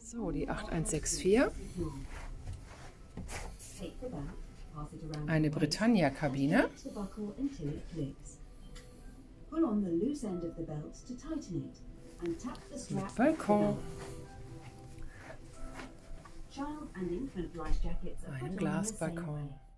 So, die 8164. Eine Britannia-Kabine. Mit Balkon. Ein Glasbalkon.